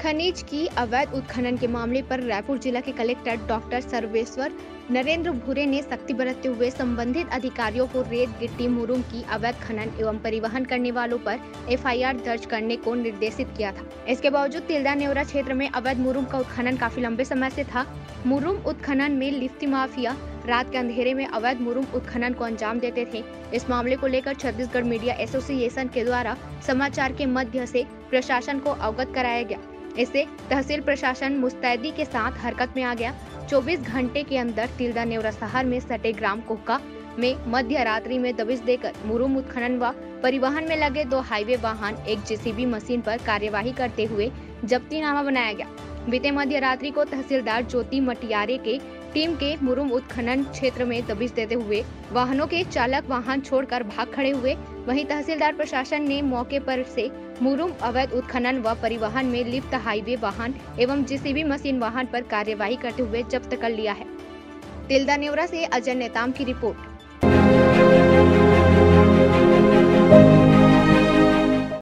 खनिज की अवैध उत्खनन के मामले पर रायपुर जिला के कलेक्टर डॉक्टर सर्वेश्वर नरेंद्र भूरे ने सख्ती बरतते हुए संबंधित अधिकारियों को रेत गिट्टी मुरुम की अवैध खनन एवं परिवहन करने वालों पर एफआईआर दर्ज करने को निर्देशित किया था। इसके बावजूद तिल्दा नेवरा क्षेत्र में अवैध मुरुम का उत्खनन काफी लंबे समय से था। मुरुम उत्खनन में लिफ्ट माफिया रात के अंधेरे में अवैध मुरुम उत्खनन को अंजाम देते थे। इस मामले को लेकर छत्तीसगढ़ मीडिया एसोसिएशन के द्वारा समाचार के माध्यम से प्रशासन को अवगत कराया गया। इससे तहसील प्रशासन मुस्तैदी के साथ हरकत में आ गया। 24 घंटे के अंदर तिल्दा नेवरा शहर में सटे ग्राम कोहका में मध्य रात्रि में दबिश देकर मुरुम उत्खनन व परिवहन में लगे 2 हाईवे वाहन एक जेसीबी मशीन पर कार्यवाही करते हुए जब्तीनामा बनाया गया। बीते मध्य रात्रि को तहसीलदार ज्योति मटियारे के टीम के मुरुम उत्खनन क्षेत्र में दबिश देते हुए वाहनों के चालक वाहन छोड़कर भाग खड़े हुए। वहीं तहसीलदार प्रशासन ने मौके पर से मुरुम अवैध उत्खनन व परिवहन में लिप्त हाईवे वाहन एवं जेसीबी मशीन वाहन पर कार्यवाही करते हुए जब्त कर लिया है। तिल्दा नेवरा से अजय नेताम की रिपोर्ट।